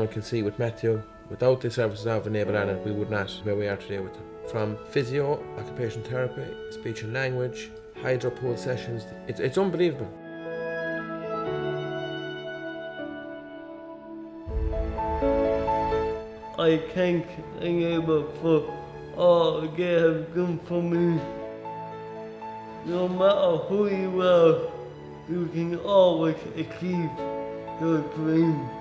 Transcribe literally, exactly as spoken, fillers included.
everyone can see with Matthew, without the services of Enable Ireland, we would not be where we are today with them. From physio, occupational therapy, speech and language, hydro pool sessions, it's, it's unbelievable. I thank Enable for all they have done for me. No matter who you are, you can always achieve your dreams.